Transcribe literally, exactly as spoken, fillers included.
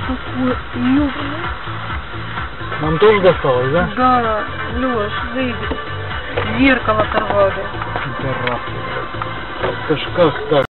какой ёбаный. Нам тоже досталось, да? Да, Лёш, выйди. Зеркало оторвали. Пидорасы. Это ж как так?